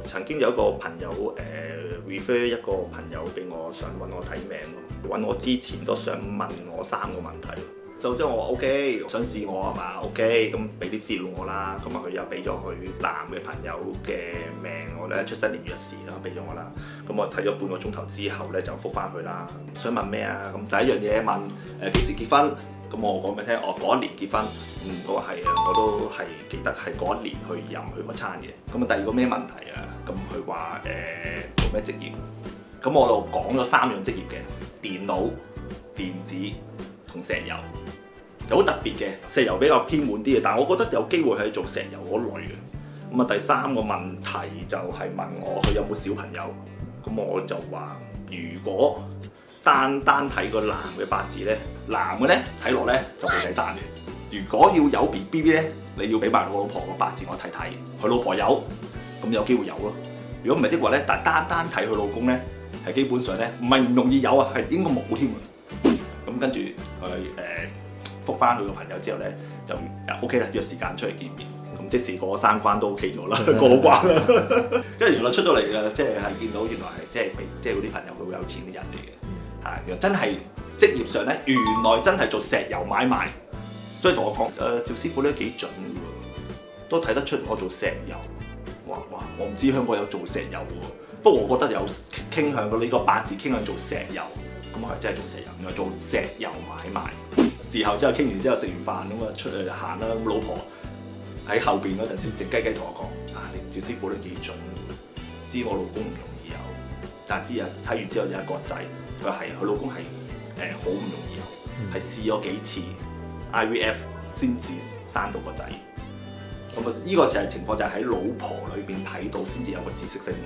曾經有一個朋友refer 一個朋友俾我，想揾我睇命喎。揾我之前都想問我3個問題。就即係我話 OK， 想試我係嘛 OK， 咁俾啲資料我啦。咁啊佢又俾咗佢男嘅朋友嘅命我咧，出生年月日時啦，俾咗我啦。咁我睇咗半個鐘頭之後咧，就覆翻佢啦。想問咩啊？咁第一樣嘢問幾時結婚？咁我講俾你聽，我嗰一年結婚。嗰個係啊，我都係記得係嗰一年去飲佢嗰餐嘅。咁啊第二個咩問題啊？咁佢話做咩職業？咁我度講咗3樣職業嘅，電腦、電子同石油，就好特別嘅。石油比較偏門啲嘅，但係我覺得有機會係做石油嗰類嘅。咁啊第3個問題就係問我佢有冇小朋友。咁我就話如果單睇個男嘅八字咧，男嘅咧睇落咧就冇仔生嘅。如果要有 BB 咧，你要俾埋我老婆個八字我睇睇，佢老婆有，咁有機會有咯。如果唔係的話咧，但係單睇佢老公咧，係基本上咧唔係唔容易有啊，係應該冇添。咁跟住佢覆翻佢個朋友之後咧，就 OK 啦，約時間出嚟見面。咁即時過3關都 OK 咗啦，過關啦。跟住原來出咗嚟嘅，即係見到原來係即係嗰啲朋友佢好有錢嘅人嚟嘅，係原來真係職業上咧，原來真係做石油買賣。所以同我講趙師傅咧幾準喎，都睇得出我做石油。哇！我唔知香港有做石油喎，不過我覺得有傾向到呢個八字傾向做石油，咁我係真係做石油，原來做石油買賣。事後之後傾完之後食完飯咁啊出去行啦，咁老婆喺後邊嗰陣時靜雞雞同我講：你趙師傅都幾準，知我老公唔容易有，但係知啊睇完之後有一個仔，佢話係佢老公係好唔容易有，係試咗幾次。IVF 先至生到個仔，咁啊呢個就係情況，就係喺老婆裏邊睇到先至有個知識性。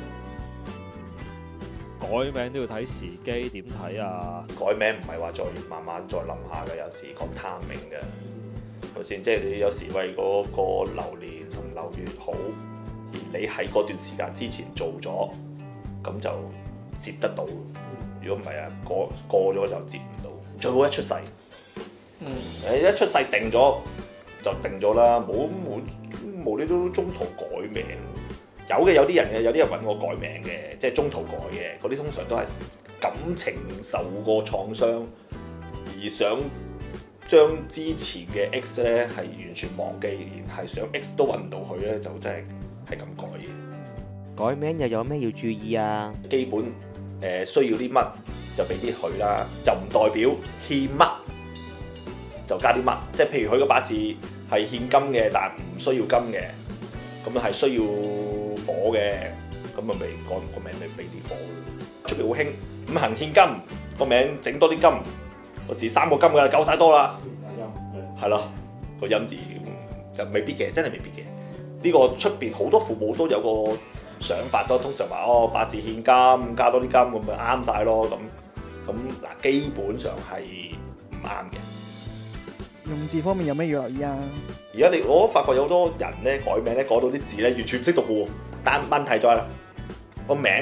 改名都要睇時機，點睇啊？ 改名唔係話再慢慢再諗下嘅，有時講 timing 嘅，係咪先？即係你有時為嗰個流年同流月好，而你喺嗰段時間之前做咗，咁就接得到。如果唔係啊，過咗就接唔到。最好一出世。一出世定咗就定咗啦，冇呢都中途改名。有啲人嘅，有啲人揾我改名嘅，即係中途改嘅。嗰啲通常都係感情受過創傷，而想將之前嘅 X 咧係完全忘記，而係想 X 都揾唔到佢咧，就真係咁改嘅。 改名又有咩要注意啊？ 基本需要啲乜就俾啲佢啦，就唔代表欠乜就加啲乜，即係譬如佢個八字係欠金嘅，但係唔需要金嘅，咁係需要火嘅，咁咪改個名咪俾啲火咯。出邊好興五行欠金，個名整多啲金，個字3個金㗎，夠晒多啦。係咯，個陰字就未必嘅，真係未必嘅。呢個出邊好多父母都有個想法，都通常話八字欠金，加多啲金咁咪啱晒咯。咁嗱，基本上係唔啱嘅。 用字方面有咩要留意啊？ 而家我發覺有好多人咧改名咧改到啲字咧完全唔識讀嘅喎，但問題在啦，個名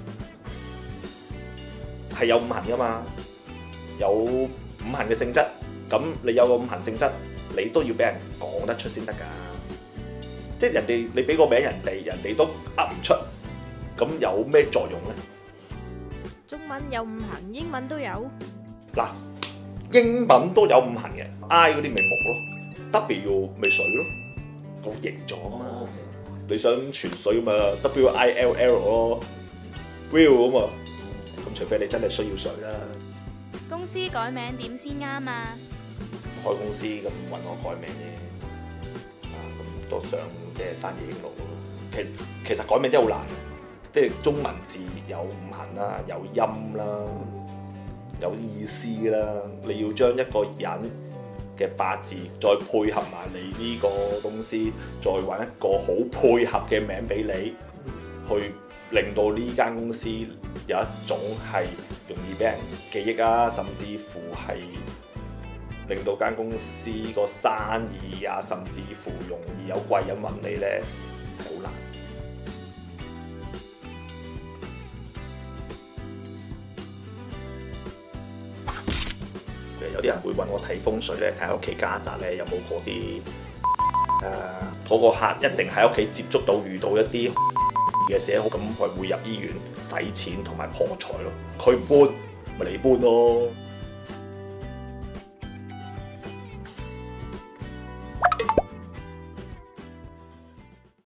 係有5行㗎嘛，有5行嘅性質，咁你有個5行性質，你都要俾人講得出先得㗎。即係人哋你俾個名人哋都噏唔出，咁有咩作用咧？ 中文有5行，英文都有。 嗱。英文都有5行嘅 ，I 嗰啲咪木咯 ，W 咪水咯，個形狀啊嘛。你想泉水咪 WILL 咯 ，Will 咁啊。咁除非你真係需要水啦。 公司改名點先啱啊？ 開公司咁揾我改名啫，咁都想即係生意興隆咯。其實改名真係好難，即係中文字有5行啦，有音啦。有意思啦，你要將一個人嘅八字再配合埋你呢個公司，再揾一個好配合嘅名俾你，去令到呢間公司有一種係容易俾人記憶啊，甚至乎係令到間公司個生意啊，甚至乎容易有貴人揾你咧，係好難。有啲人會揾我睇風水咧，睇下屋企家宅咧有冇嗰啲嗰個客一定喺屋企接觸到遇到一啲嘅寫好，咁佢會入醫院使錢同埋破財咯。佢唔搬，咪你搬咯。